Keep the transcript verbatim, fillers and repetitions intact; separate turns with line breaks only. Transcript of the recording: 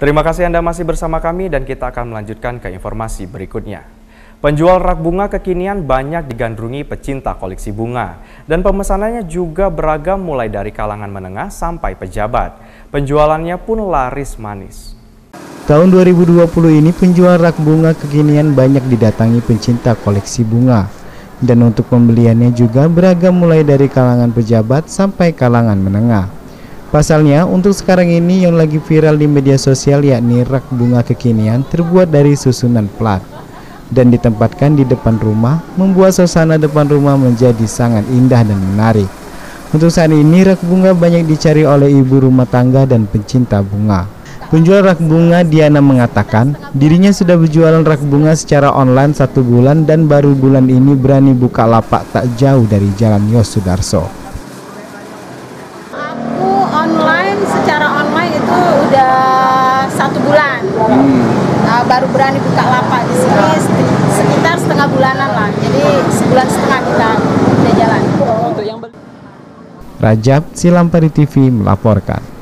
Terima kasih Anda masih bersama kami dan kita akan melanjutkan ke informasi berikutnya. Penjual rak bunga kekinian banyak digandrungi pecinta koleksi bunga dan pemesanannya juga beragam mulai dari kalangan menengah sampai pejabat. Penjualannya pun laris manis.
Tahun dua ribu dua puluh ini penjual rak bunga kekinian banyak didatangi pencinta koleksi bunga. Dan untuk pembeliannya juga beragam mulai dari kalangan pejabat sampai kalangan menengah. Pasalnya untuk sekarang ini yang lagi viral di media sosial yakni rak bunga kekinian terbuat dari susunan plat dan ditempatkan di depan rumah, membuat suasana depan rumah menjadi sangat indah dan menarik. Untuk saat ini rak bunga banyak dicari oleh ibu rumah tangga dan pencinta bunga. Penjual rak bunga Diana mengatakan dirinya sudah berjualan rak bunga secara online satu bulan dan baru bulan ini berani buka lapak tak jauh dari Jalan Yos Sudarso.
Aku online, secara online itu udah satu bulan. Hmm. Nah, baru berani buka lapak di sini sekitar setengah bulanan lah. Jadi sebulan setengah kita udah jalan.
Rajab, Silampari T V melaporkan.